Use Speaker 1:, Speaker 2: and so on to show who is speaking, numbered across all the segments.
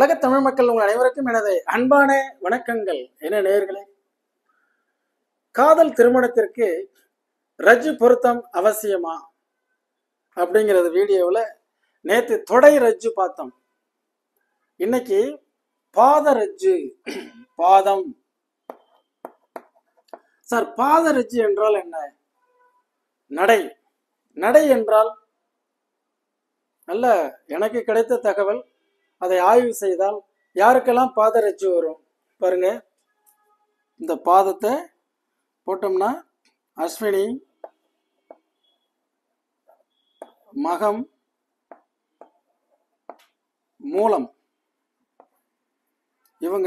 Speaker 1: உலக தமிழ் மக்கள் உங்கள் அனைவருக்கும் எனது அன்பான வணக்கங்கள். என்ன நேயர்களே, காதல் திருமணத்திற்கு ரஜ்ஜு பொருத்தம் அவசியமா அப்படிங்கிறது வீடியோவில் நேற்று தொடை ரஜ்ஜு பார்த்தோம். இன்னைக்கு பாத ரஜ்ஜு. பாதம் சார், பாத ரஜ்ஜு என்றால் என்ன? நடை. நடை என்றால் நல்ல எனக்கு கிடைத்த தகவல், அதை ஆய்வு செய்தால் யாருக்கெல்லாம் பாத ரஜ்ஜு வரும் பாருங்க. இந்த பாதத்தை போட்டோம்னா அஸ்வினி, மகம், மூலம், இவங்க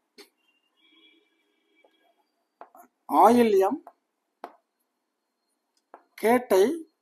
Speaker 1: ஆயில்யம், கேட்டை,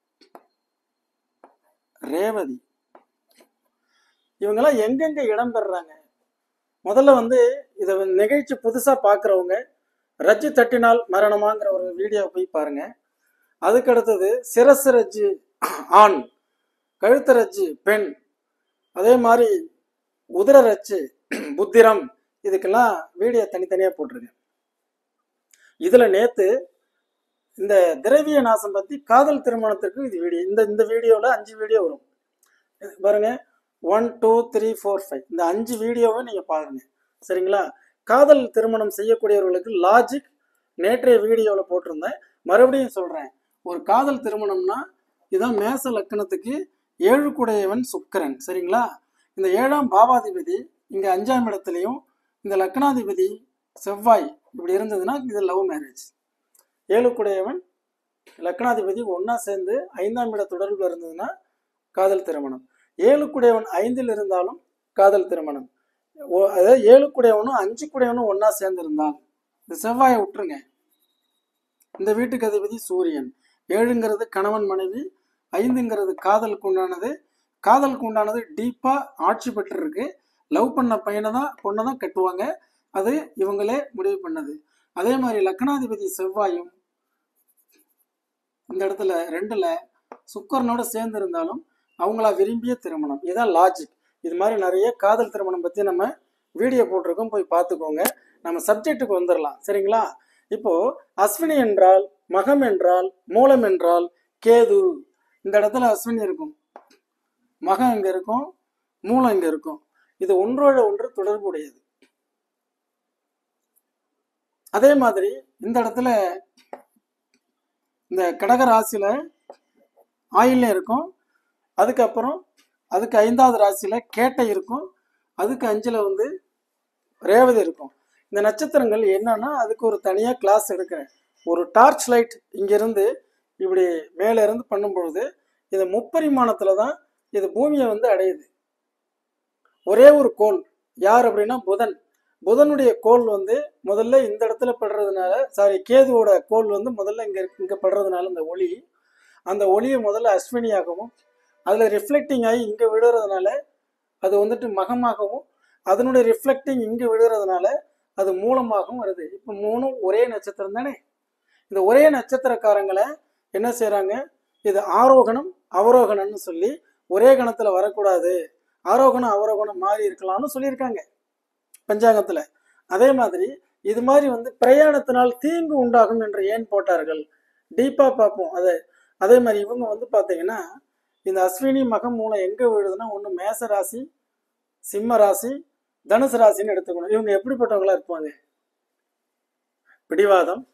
Speaker 1: ரேவதி, இவங்கெல்லாம் எங்கெங்க இடம் பெறாங்க? முதல்ல இதை நிகழ்ச்சி புதுசா பாக்குறவங்க ரஜ்ஜு தட்டினால் மரணமாங்கிற ஒரு வீடியோ போய் பாருங்க. அதுக்கு அடுத்தது சிரசு ரஜ்ஜு ஆண், கழுத்து ரஜ்ஜு பெண், அதே மாதிரி உதர ரஜ்ஜு புத்திரம், இதுக்கெல்லாம் வீடியோ தனித்தனியா போட்டிருங்க. இதுல நேத்து இந்த திரவிய நாசம் பத்தி காதல் திருமணத்திற்கு இது வீடியோ, இந்த வீடியோல 5 வீடியோ வரும் பாருங்க. 1 2 3 4 5 இந்த 5 வீடியோவை நீங்க பாருங்க, சரிங்களா? காதல் திருமணம் செய்யக்கூடியவர்களுக்கு லாஜிக் நேற்றைய வீடியோவில் போட்டிருந்தேன், மறுபடியும் சொல்றேன். ஒரு காதல் திருமணம்னா இதான் மேச லக்கணத்துக்கு 7 குடையவன் சுக்கிரன், சரிங்களா? இந்த 7ஆம் பாவாதிபதி இங்க 5ஆம் இடத்துலையும், இந்த லக்னாதிபதி செவ்வாய் இப்படி இருந்ததுன்னா இது லவ் மேரேஜ். 7 குடையவன் லக்னாதிபதி ஒன்னா சேர்ந்து 5ஆம் இட தொடர்பு இருந்ததுன்னா காதல் திருமணம். 7 குடையவன் 5ல் இருந்தாலும் காதல் திருமணம். அதாவது 7 குடையவனும் 5 குடையவனும் ஒன்னா சேர்ந்து இருந்தால், இந்த செவ்வாயை விட்டுருங்க. இந்த வீட்டுக்கு அதிபதி சூரியன். 7ங்கிறது கணவன் மனைவி, 5ங்கிறது காதலுக்கு உண்டானது. காதலுக்கு உண்டானது டீப்பா ஆட்சி பெற்று இருக்கு. லவ் பண்ண பொண்ணை தான் கட்டுவாங்க, அது இவங்களே முடிவு பண்ணது. அதே மாதிரி லக்னாதிபதி செவ்வாயும் இந்த இடத்துல 2ல சுக்கரனோட சேர்ந்து இருந்தாலும் அவங்களா விரும்பிய திருமணம். இதுதான் லாஜிக். இது மாதிரி நிறைய காதல் திருமணம் பத்தி நம்ம வீடியோ போட்டிருக்கோம், போய் பார்த்துக்கோங்க. நம்ம சப்ஜெக்டுக்கு வந்துடலாம், சரிங்களா? இப்போ அஸ்வினி என்றால், மகம் என்றால், மூலம் என்றால் கேது. இந்த இடத்துல அஸ்வினி இருக்கும், மகம் இங்க இருக்கும், மூலம் இங்க இருக்கும். இது ஒன்றோட ஒன்று தொடர்புடையது. அதே மாதிரி இந்த இடத்துல இந்த கடக ராசியில ஆயில்யம் இருக்கும், அதுக்கப்புறம் அதுக்கு 5வது ராசியில கேட்டை இருக்கும், அதுக்கு 5ல ரேவதி இருக்கும். இந்த நட்சத்திரங்கள் என்னன்னா அதுக்கு ஒரு தனியா கிளாஸ் எடுக்கிறேன். ஒரு டார்ச் லைட் இங்கிருந்து இப்படி மேல இருந்து பண்ணும் பொழுது இது முப்பரிமாணத்துல தான் இது பூமியை அடையுது. ஒரே ஒரு கோள் யார் அப்படின்னா புதன். புதனுடைய கோள் முதல்ல இந்த இடத்துல படுறதுனால, கேதுவோட கோள் முதல்ல இங்க படுறதுனால அந்த ஒளியை முதல்ல அஸ்வினியாகவும், அதுல ரிஃப்ளெக்டிங் ஆகி இங்க விழுறதுனால அது மகமாகவும், அதனுடைய ரிஃப்ளெக்டிங் இங்க விழுறதுனால அது மூலமாகவும் வருது. இப்ப 3ம் ஒரே நட்சத்திரம் தானே. இந்த ஒரே நட்சத்திரக்காரங்களை என்ன செய்யறாங்க, இது ஆரோகணம் அவரோகணம்னு சொல்லி ஒரே கணத்துல வரக்கூடாது, ஆரோகணம் அவரோகணம் மாறி இருக்கலாம்னு சொல்லியிருக்காங்க பஞ்சாங்கத்துல. அதே மாதிரி இது மாதிரி பிரயாணத்தினால் தீங்கு உண்டாகும் என்று ஏன் போட்டார்கள், டீப்பா பார்ப்போம். அதே மாதிரி இவங்க பாத்தீங்கன்னா இந்த அஸ்வினி மகம் மூலம் எங்க விழுதுன்னா, ஒண்ணு மேச ராசி, சிம்ம ராசி, தனுசு ராசின்னு எடுத்துக்கணும். இவங்க எப்படிப்பட்டவங்களா இருப்பாங்க? பிடிவாதம்,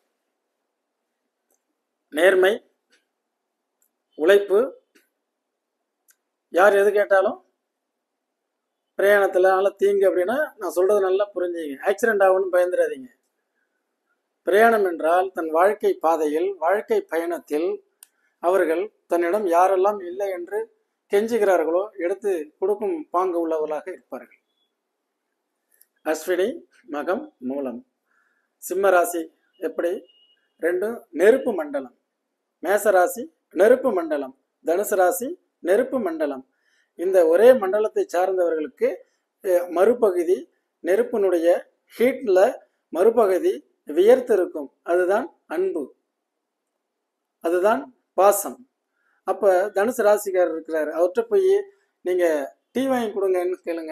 Speaker 1: நேர்மை, உழைப்பு, யார் எது கேட்டாலும் பிரயாணத்துல நல்லா தீங்கு அப்படின்னா நான் சொல்றது நல்லா புரிஞ்சுங்க. ஆக்சிடென்ட் ஆகும்னு பயந்துடாதீங்க. பிரயாணம் என்றால் தன் வாழ்க்கை பாதையில், வாழ்க்கை பயணத்தில் அவர்கள் தன்னிடம் யாரெல்லாம் இல்லை என்று கெஞ்சுகிறார்களோ எடுத்து கொடுக்கும் பாங்கு உள்ளவர்களாக இருப்பார்கள். அஸ்வினி மகம் மூலம். சிம்ம ராசி எப்படி? 2 நெருப்பு மண்டலம். மேச ராசி நெருப்பு மண்டலம், தனுசு ராசி நெருப்பு மண்டலம். இந்த ஒரே மண்டலத்தை சார்ந்தவர்களுக்கு மறுபகுதி நெருப்பினுடைய ஹீட்ல மறுபகுதி வியர்த்து இருக்கும். அதுதான் அன்பு, அதுதான் பாசம். அப்ப தனுசு ராசிக்காரர் இருக்கிறாரு, அவர்கிட்ட போய் நீங்க டீ வாங்கி கொடுங்கன்னு கேளுங்க,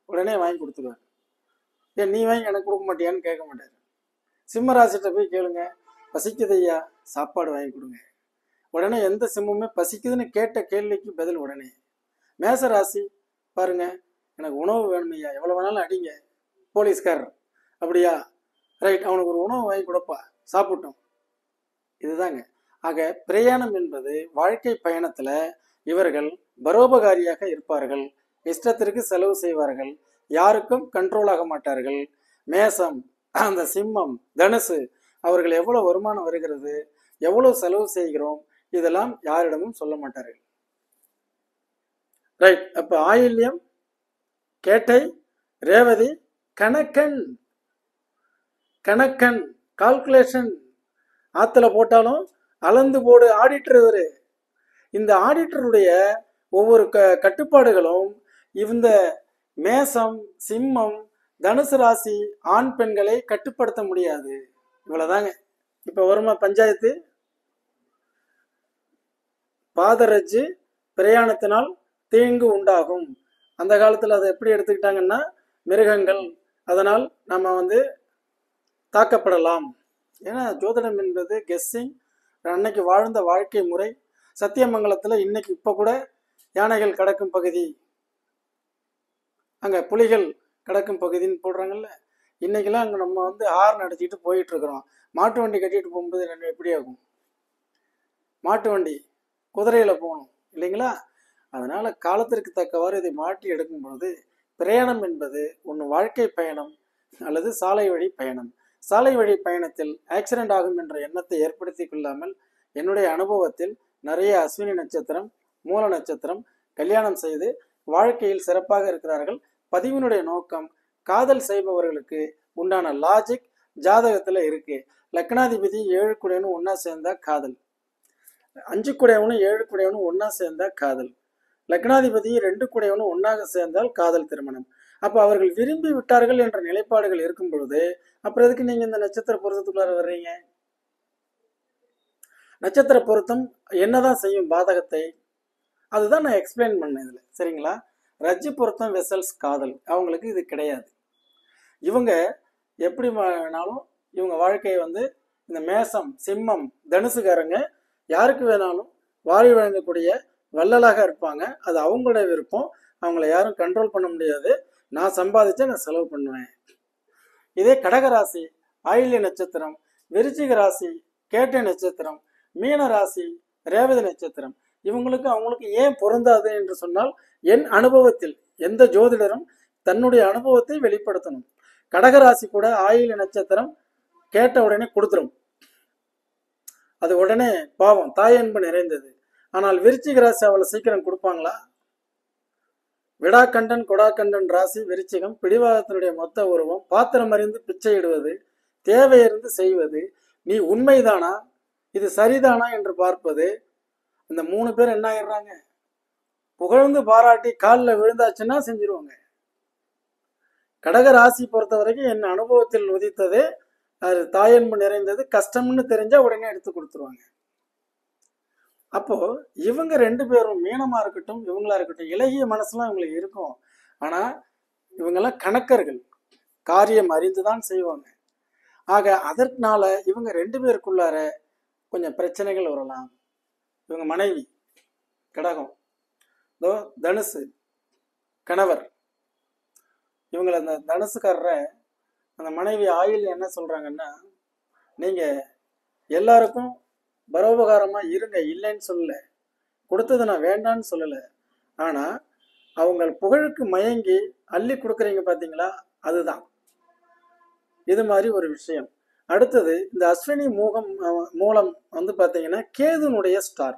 Speaker 1: உடனே வாங்கி கொடுத்துருவார். ஏன் நீ வாங்கி எனக்கு கொடுக்க மாட்டியான்னு கேட்க மாட்டார். சிம்ம ராசிட்ட போய் கேளுங்க, பசிக்குது ஐயா, சாப்பாடு வாங்கி கொடுங்க. உடனே எந்த சிம்மமே பசிக்குதுன்னு கேட்ட கேள்விக்கு பதில் உடனே. மேச ராசி பாருங்க, எனக்கு உணவு வேணும் ஐயா, எவ்வளோ வேணாலும் அடிங்க, போலீஸ்காரர் அப்படியா, ரைட், அவனுக்கு ஒரு உணவு வாங்கி கொடுப்பா, சாப்பிட்டோம். இதுதாங்க. ஆக பிரயாணம் என்பது வாழ்க்கை பயணத்துல இவர்கள் பரோபகாரியாக இருப்பார்கள், இஷ்டத்திற்கு செலவு செய்வார்கள், யாருக்கும் கண்ட்ரோல் ஆக மாட்டார்கள். மேசம், அந்த சிம்மம், தனுசு, அவர்கள் எவ்வளவு வருமானம் வருகிறது, எவ்வளவு செலவு செய்கிறோம், இதெல்லாம் யாரிடமும் சொல்ல மாட்டார்கள். ரைட். அப்ப ஆயில்யம், கேட்டை, ரேவதி, கணக்கன். கணக்கன் கால்குலேஷன், ஆத்துல போட்டாலும் அளந்து போடு ஆடிட்டர் இவரு. இந்த ஆடிட்டருடைய ஒவ்வொரு கட்டுப்பாடுகளும் இந்த மேசம், சிம்மம், தனுசு ராசி ஆண் பெண்களை கட்டுப்படுத்த முடியாது. இவ்வளவுதாங்க. இப்ப வருமா பஞ்சாயத்து. பாதரஜ்ஜு பிரயாணத்தினால் தீங்கு உண்டாகும். அந்த காலத்துல அதை எப்படி எடுத்துக்கிட்டாங்கன்னா, மிருகங்கள், அதனால் நம்ம தாக்கப்படலாம். ஏன்னா ஜோதிடம் என்பது கெஸ்ஸிங், அன்னைக்கு வாழ்ந்த வாழ்க்கை முறை. சத்தியமங்கலத்துல இன்னைக்கு இப்ப கூட யானைகள் கடக்கும் பகுதி, அங்க புலிகள் கடக்கும் பகுதின்னு போடுறாங்கல்ல, இன்னைக்கெல்லாம் அங்க நம்ம ஹார்ன் அடிச்சுட்டு போயிட்டு இருக்கிறோம். மாட்டு வண்டி கட்டிட்டு போகும்போது எப்படி ஆகும்? மாட்டு வண்டி குதிரையில போகணும் இல்லைங்களா? அதனால காலத்திற்கு தக்கவாறு இதை மாற்றி எடுக்கும் பொழுது பிரயாணம் என்பது ஒன்று வாழ்க்கை பயணம் அல்லது சாலை வழி பயணம். சாலை வழி பயணத்தில் ஆக்சிடென்ட் ஆகும் என்ற எண்ணத்தை ஏற்படுத்தி கொள்ளாமல், என்னுடைய அனுபவத்தில் நிறைய அஸ்வினி நட்சத்திரம், மூல நட்சத்திரம் கல்யாணம் செய்து வாழ்க்கையில் சிறப்பாக இருக்கிறார்கள். பதிவினுடைய நோக்கம் காதல் செய்பவர்களுக்கு உண்டான லாஜிக் ஜாதகத்துல இருக்கு. லக்னாதிபதி 7 குடையவனும் ஒன்னா சேர்ந்தா காதல், 5 குடையவனும் 7 குடையவனும் ஒன்னா சேர்ந்தா காதல், லக்னாதிபதி 2 குடையவனும் ஒன்னாக சேர்ந்தால் காதல் திருமணம். அப்ப அவர்கள் விரும்பி விட்டார்கள் என்ற நிலைப்பாடுகள் இருக்கும் பொழுது அப்புறம் எதுக்கு நீங்க இந்த நட்சத்திர பொருத்தத்துக்குள்ளார வர்றீங்க? நட்சத்திர பொருத்தம் என்னதான் செய்யும் பாதகத்தை, அதுதான் நான் எக்ஸ்பிளைன் பண்ணேன் இதுல, சரிங்களா? ரஜ்ஜு பொருத்தம் வெசல்ஸ் காதல், அவங்களுக்கு இது கிடையாது. இவங்க எப்படி வேணாலும் இவங்க வாழ்க்கையை இந்த மேசம், சிம்மம், தனுசுக்காரங்க யாருக்கு வேணாலும் வாரி வழங்கக்கூடிய வள்ளலாக இருப்பாங்க. அது அவங்களோட விருப்பம், அவங்கள யாரும் கண்ட்ரோல் பண்ண முடியாது. நான் சம்பாதிச்சா நான் செலவு பண்ணுவேன். இதே கடகராசி ஆயில்ய நட்சத்திரம், விருச்சிக ராசி கேட்டை நட்சத்திரம், மீன ராசி ரேவதி நட்சத்திரம், இவங்களுக்கு அவங்களுக்கு ஏன் பொருந்தாது என்று சொன்னால், என் அனுபவத்தில் எந்த ஜோதிடரும் தன்னுடைய அனுபவத்தை வெளிப்படுத்தணும். கடகராசி கூட ஆயில்ய நட்சத்திரம் கேட்ட உடனே கொடுத்துரும், அது உடனே பாவம் தாய் அன்பு நிறைந்தது. ஆனால் விருச்சிக ராசி அவ்வளவு சீக்கிரம் கொடுப்பாங்களா? விடாக்கண்டன் கொடாக்கண்டன் ராசி விருச்சிகம், பிடிவாதத்தினுடைய மொத்த உருவம், பாத்திரம் அறிந்து பிச்சை இடுவது, தேவையிருந்து செய்வது, நீ உண்மைதானா, இது சரிதானா என்று பார்ப்பது. இந்த 3 பேர் என்ன ஆயிடுறாங்க? புகழ்ந்து பாராட்டி காலில் விழுந்தாச்சுன்னா செஞ்சிருவாங்க. கடக ராசி பொறுத்த வரைக்கும் என் அனுபவத்தில் உதித்தது, அது தாயன்பு நிறைந்தது, கஷ்டம்னு தெரிஞ்சா உடனே எடுத்து கொடுத்துருவாங்க. அப்போ இவங்க 2 பேரும், மீனமா இருக்கட்டும் இவங்களா இருக்கட்டும், இலகிய மனசுலாம் இவங்களுக்கு இருக்கும். ஆனா இவங்கெல்லாம் கணக்கர்கள், காரியம் அறிந்துதான் செய்வாங்க. ஆக அதற்கால இவங்க 2 பேருக்குள்ளார கொஞ்சம் பிரச்சனைகள் வரலாம். இவங்க மனைவி கடகம், தனுசு கணவர், இவங்களை அந்த தனுசுக்காரரை அந்த மனைவி ஆயில் என்ன சொல்றாங்கன்னா, நீங்க எல்லாருக்கும் பரோபகாரமா இருங்க, இல்லைன்னு சொல்லல, கொடுத்தது நான் வேண்டான்னு சொல்லல, ஆனா அவங்க புகழுக்கு மயங்கி அள்ளி கொடுக்குறீங்க பாத்தீங்களா, அதுதான் இது மாதிரி ஒரு விஷயம். அடுத்தது இந்த அஸ்வினி மூலம் பாத்தீங்கன்னா கேதுனுடைய ஸ்டார்,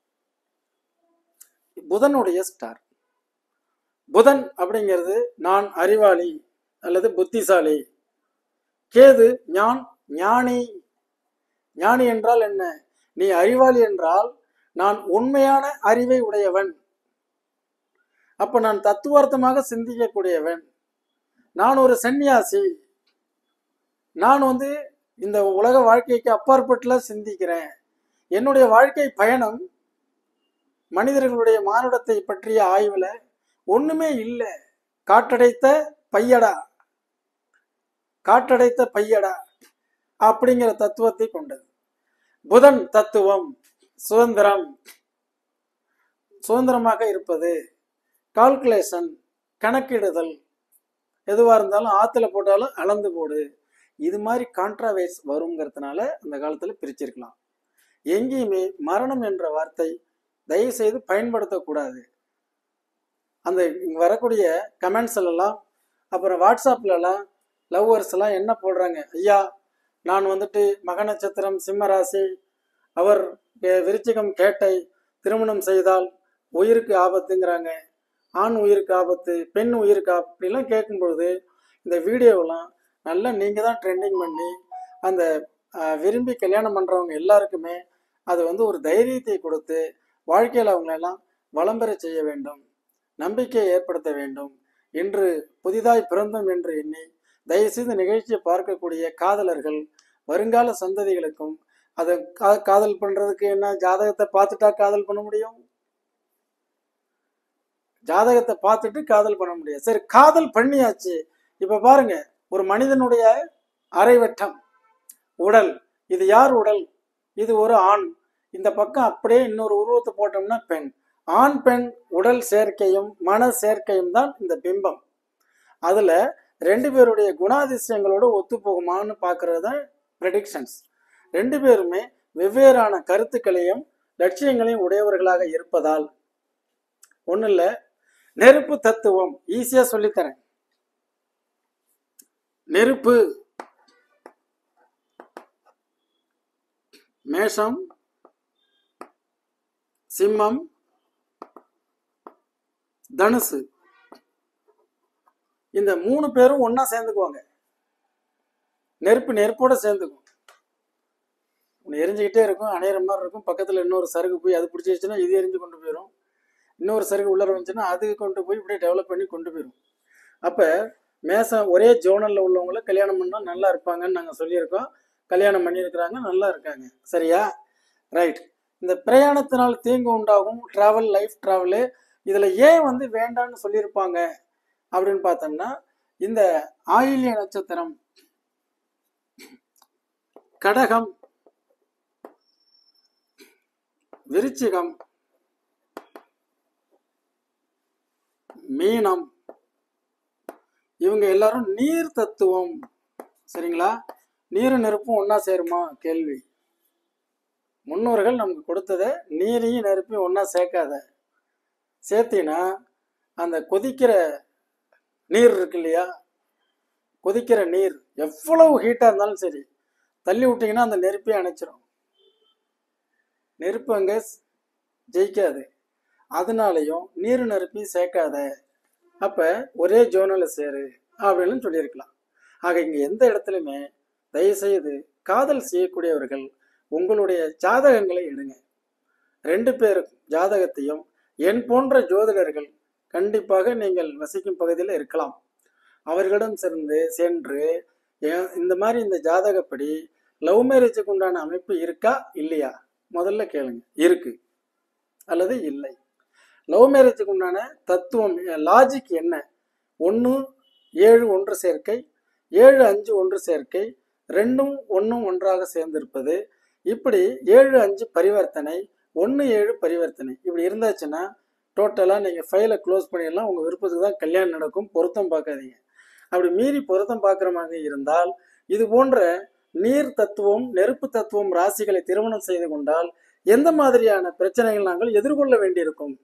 Speaker 1: புதனுடைய ஸ்டார். புதன் அப்படிங்கிறது நான் அறிவாளி அல்லது புத்திசாலி, கேது ஞானி. ஞானி என்றால் என்ன? நீ அறிவாளி என்றால் நான் உண்மையான அறிவை உடையவன், அப்ப நான் தத்துவார்த்தமாக சிந்திக்கக்கூடியவன், நான் ஒரு சன்னியாசி, நான் இந்த உலக வாழ்க்கைக்கு அப்பாற்பட்டுல சிந்திக்கிறேன். என்னுடைய வாழ்க்கை பயணம் மனிதர்களுடைய மானுடத்தை பற்றிய ஆய்வுல ஒண்ணுமே இல்லை, காற்றடைத்த பையடா, காற்றடைத்த பையடா அப்படிங்கிற தத்துவத்தை கொண்டது. புதன் தத்துவம் சுதந்திரம், சுதந்திரமாக இருப்பது, கால்குலேஷன், கணக்கிடுதல், எதுவாக இருந்தாலும் ஆற்றுல போட்டாலும் அளந்து போடு. இது மாதிரி கான்ட்ராவேர்ஸ் வருங்கிறதுனால அந்த காலத்தில் பிரிச்சிருக்கலாம். எங்கேயுமே மரணம் என்ற வார்த்தை தயவு செய்து பயன்படுத்தக்கூடாது. அந்த வரக்கூடிய கமெண்ட்ஸ்லாம், அப்புறம் வாட்ஸ்அப்லலாம் லவ்வர்ஸ் எல்லாம் என்ன போடுறாங்க, ஐயா நான் வந்துட்டு மக நட்சத்திரம் சிம்ம ராசி, அவர் விருச்சிகம் கேட்டை, திருமணம் செய்தால் உயிருக்கு ஆபத்துங்கிறாங்க, ஆண் உயிருக்கு ஆபத்து, பெண் உயிருக்கு ஆபத்து, இப்படிலாம் கேட்கும்பொழுது இந்த வீடியோவெல்லாம் நல்லா நீங்கள் தான் ட்ரெண்டிங் பண்ணி அந்த விரும்பி கல்யாணம் பண்ணுறவங்க எல்லாருக்குமே அது வந்து ஒரு தைரியத்தை கொடுத்து வாழ்க்கையில் அவங்களெல்லாம் வளம் பெற செய்ய வேண்டும், நம்பிக்கையை ஏற்படுத்த வேண்டும். இன்று புதிதாய் பிறந்தோம் என்று எண்ணி தயவுசெய்து நிகழ்ச்சியை பார்க்கக்கூடிய காதலர்கள் வருங்கால சந்ததிகளுக்கும், அதை காதல் பண்ணுறதுக்கு என்ன ஜாதகத்தை பார்த்துட்டா காதல் பண்ண முடியும்? ஜாதகத்தை பார்த்துட்டு காதல் பண்ண முடியாது. சரி, காதல் பண்ணியாச்சு. இப்ப பாருங்க, ஒரு மனிதனுடைய அரைவட்டம் உடல், இது யார் உடல்? இது ஒரு ஆண். இந்த பக்கம் அப்படியே இன்னொரு உருவத்தை போட்டோம்னா பெண். ஆண் பெண் உடல் சேர்க்கையும் மன சேர்க்கையும் தான் இந்த பிம்பம். அதுல ரெண்டு பேருடைய குணாதிசயங்களோட ஒத்து போகுமான்னு பாக்குறது தான் ப்ரெடிக்ஷன்ஸ். ரெண்டு பேருமே வெவ்வேறான கருத்துக்களையும் லட்சியங்களையும் உடையவர்களாக இருப்பதால் ஒண்ணு இல்ல, நெருப்பு தத்துவம் ஈஸியா சொல்லித்தரேன். நெருப்பு மேஷம், சிம்மம், தனுசு, இந்த மூணு பேரும் ஒன்னா சேர்ந்துக்குவாங்க. நெருப்பு நெருப்போட சேர்ந்துக்கும். எரிஞ்சுக்கிட்டே இருக்கும், அணையிற மாதிரி இருக்கும். பக்கத்துல இன்னொரு சருகு போய் அது பிடிச்சிருச்சுன்னா இது எரிஞ்சு கொண்டு போயிடும். இன்னொரு சருகு உள்ள வந்துச்சுன்னா அது கொண்டு போய் இப்படியே டெவலப் பண்ணி கொண்டு போயிடும். அப்ப மேசம் ஒரே ஜோனல்ல உள்ளவங்கள கல்யாணம் பண்ணா நல்லா இருப்பாங்கன்னு நாங்க சொல்லியிருக்கோம். கல்யாணம் பண்ணியிருக்கிறாங்க, நல்லா இருக்காங்க. சரியா? ரைட். இந்த பிரயாணத்தினால் தீங்கு உண்டாகும் டிராவல், லைஃப் டிராவலு, இதுல ஏன் வந்து வேண்டான்னு சொல்லியிருப்பாங்க அப்படின்னு பார்த்தோம்னா, இந்த ஆயில்ய நட்சத்திரம், கடகம், விருச்சிகம், மீனம், இவங்க எல்லாரும் நீர் தத்துவம். சரிங்களா? நீரும் நெருப்பும் ஒன்னா சேருமா கேள்வி. முன்னோர்கள் நமக்கு கொடுத்தத நீரையும் நெருப்பையும் ஒன்னா சேர்க்காத. சேர்த்தினா அந்த கொதிக்கிற நீர் இருக்கு இல்லையா, கொதிக்கிற நீர் எவ்வளவு ஹீட்டா இருந்தாலும் சரி, தள்ளி விட்டீங்கன்னா அந்த நெருப்பையும் அணைச்சிரும். நெருப்பு அங்க ஜெயிக்காது. அதனாலையும் நீர் நெருப்பையும் சேர்க்காத. அப்ப ஒரே ஜோனல சேரு அப்படின்னு சொல்லியிருக்கலாம். ஆக இங்க எந்த இடத்துலையுமே தயவுசெய்து காதல் செய்யக்கூடியவர்கள் உங்களுடைய ஜாதகங்களை எடுங்க. ரெண்டு பேருக்கும் ஜாதகத்தையும் என் போன்ற ஜோதிடர்கள் கண்டிப்பாக நீங்கள் வசிக்கும் பகுதியில் இருக்கலாம். அவர்களிடம் சென்று இந்த மாதிரி இந்த ஜாதகப்படி லவ் மேரேஜுக்கு உண்டான அமைப்பு இருக்கா இல்லையா முதல்ல கேளுங்க. இருக்கு அல்லது இல்லை. லவ் மேரேஜுக்கு உண்டான தத்துவம், லாஜிக் என்ன? 1 7 ஒன்று சேர்க்கை, 7 5 ஒன்று சேர்க்கை, 2ம் 1ம் ஒன்றாக சேர்ந்திருப்பது, இப்படி 7 5 பரிவர்த்தனை, 1 7 பரிவர்த்தனை, இப்படி இருந்தாச்சுன்னா டோட்டலா நீங்க ஃபைலை க்ளோஸ் பண்ணிடலாம். உங்க விருப்பத்துக்கு தான் கல்யாணம் நடக்கும். பொருத்தம் பார்க்காதீங்க. அப்படி மீறி பொருத்தம் பார்க்குற மாதிரி இருந்தால், இது போன்ற நீர் தத்துவம், நெருப்பு தத்துவம் ராசிகளை திருமணம் செய்து கொண்டால் எந்த மாதிரியான பிரச்சனைகள் நாங்கள் எதிர்கொள்ள வேண்டியிருக்கும்?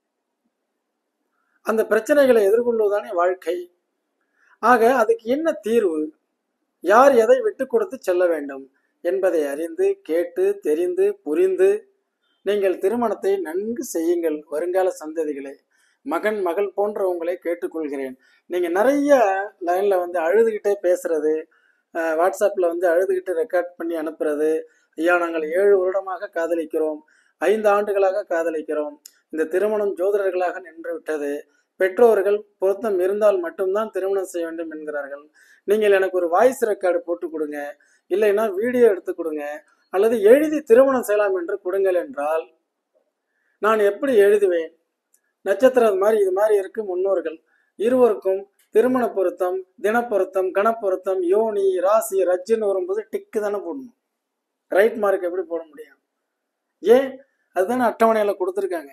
Speaker 1: அந்த பிரச்சனைகளை எதிர்கொள்வதுதானே வாழ்க்கை. ஆக அதுக்கு என்ன தீர்வு? யார் எதை விட்டு கொடுத்து செல்ல வேண்டும் என்பதை அறிந்து, கேட்டு, தெரிந்து, புரிந்து நீங்கள் திருமணத்தை நன்கு செய்யுங்கள். வருங்கால சந்ததிகளை, மகன் மகள் போன்ற உங்களை கேட்டுக்கொள்கிறேன். நீங்க நிறைய லைன்ல வந்து அழுதுகிட்டே பேசுறது, வாட்ஸ்அப்ல வந்து அழுதுகிட்டு ரெக்கார்ட் பண்ணி அனுப்புறது, ஐயா நாங்கள் 7 வருடமாக காதலிக்கிறோம், 5 ஆண்டுகளாக காதலிக்கிறோம், இந்த திருமணம் ஜோதிடர்களாக நின்று விட்டது, பெற்றோர்கள் பொருத்தம் இருந்தால் மட்டும்தான் திருமணம் செய்ய வேண்டும் என்கிறார்கள், நீங்கள் எனக்கு ஒரு வாய்ஸ் ரெக்கார்டு போட்டு கொடுங்க, இல்லைன்னா வீடியோ எடுத்து கொடுங்க, அல்லது எழுதி திருமணம் செய்யலாம் என்று கொடுங்கள் என்றால் நான் எப்படி எழுதுவேன்? நட்சத்திரம் மாதிரி இது மாதிரி இருக்கு முன்னோர்கள், இருவருக்கும் திருமண பொருத்தம், தினப்பொருத்தம், கணப்பொருத்தம், யோனி, ராசி, ரஜ்ஜுன்னு வரும்போது டிக்கு தானே போடணும். ரைட் மார்க் எப்படி போட முடியும்? ஏன்? அதுதானே அட்டவணையில கொடுத்துருக்காங்க.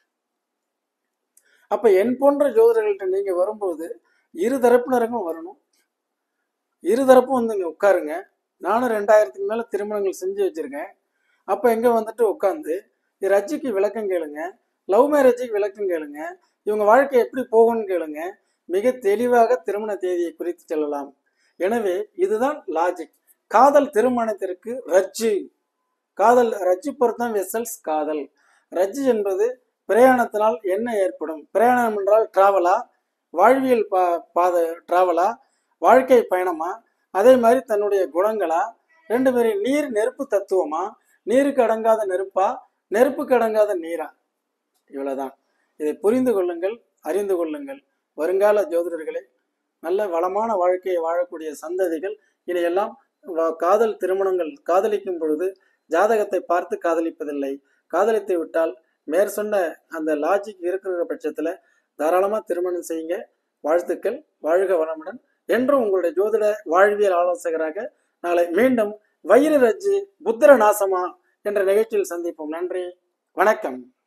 Speaker 1: அப்ப என் போன்ற ஜோதிடர்கள்ட்ட நீங்க வரும்போது இரு தரப்பினருக்கும் வரணும். இருதரப்பும் வந்து இங்க உட்காருங்க. நானும் 2000க்கு மேல திருமணங்கள் செஞ்சு வச்சிருக்கேன். அப்ப எங்க வந்துட்டு உட்காந்து ரஜிக்கு விளக்கம் கேளுங்க, லவ் மேரேஜுக்கு விளக்கம் கேளுங்க, இவங்க வாழ்க்கை எப்படி போகும்னு கேளுங்க. மிக தெளிவாக திருமண தேதியை குறித்து செல்லலாம். எனவே இதுதான் லாஜிக். காதல் திருமணத்திற்கு ரஜ்ஜு. காதல் ரஜ்ஜு பொறுத்தான் வெசல்ஸ் காதல். ரஜ்ஜு என்பது பிரயாணத்தினால் என்ன ஏற்படும்? பிரயாணம் என்றால் டிராவலா, வாழ்வியல் பாத டிராவலா, வாழ்க்கை பயணமா, அதே மாதிரி தன்னுடைய குணங்களா, ரெண்டு பேரும் நீர் நெருப்பு தத்துவமா, நீருக்கு அடங்காத நெருப்பா, நெருப்புக்கு அடங்காத நீரா? இவ்வளவுதான். இதை புரிந்து கொள்ளுங்கள், அறிந்து கொள்ளுங்கள். வருங்கால ஜோதிடர்களே, நல்ல வளமான வாழ்க்கையை வாழக்கூடிய சந்ததிகள் இதையெல்லாம் காதல் திருமணங்கள் காதலிக்கும் பொழுது ஜாதகத்தை பார்த்து காதலிப்பதில்லை. காதலித்து விட்டால் மேற்சொன்ன அந்த லாஜிக் இருக்கிற பட்சத்துல தாராளமா திருமணம் செய்யுங்க. வாழ்த்துக்கள். வாழ்க வளமுடன். என்றும் உங்களுடைய ஜோதிட வாழ்வியல் ஆலோசகராக நாளை மீண்டும் வயிறு ரஜ்ஜு புத்திர நாசமா என்ற நிகழ்ச்சியில் சந்திப்போம். நன்றி, வணக்கம்.